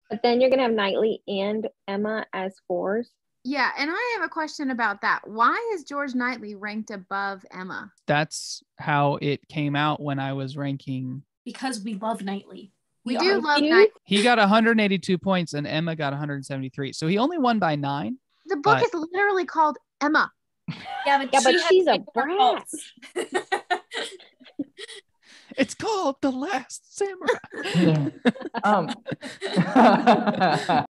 But then you're gonna have Knightley and Emma as 4s. Yeah, and I have a question about that. Why is George Knightley ranked above Emma? That's how it came out when I was ranking. Because we love Knightley. We do love Knightley. He got 182 points and Emma got 173. So he only won by 9. The book is literally called Emma. Yeah, but she's a brat. It's called The Last Samurai.